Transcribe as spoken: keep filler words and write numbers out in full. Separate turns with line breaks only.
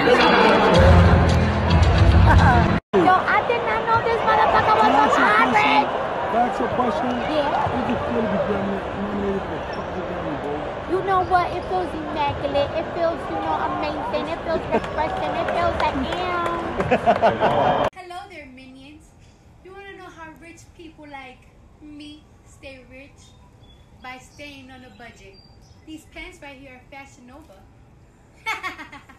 Yo, I did not know this motherfucker was so hybrid.
That's a question.
Yeah.
You just feel to be nominated for fucking Grammy, bro.
You know what? It feels immaculate. It feels, you know, amazing. It feels refreshing. It feels like, damn.
Hello there, minions. You want to know how rich people like me stay rich? By staying on a budget. These pants right here are Fashion Nova.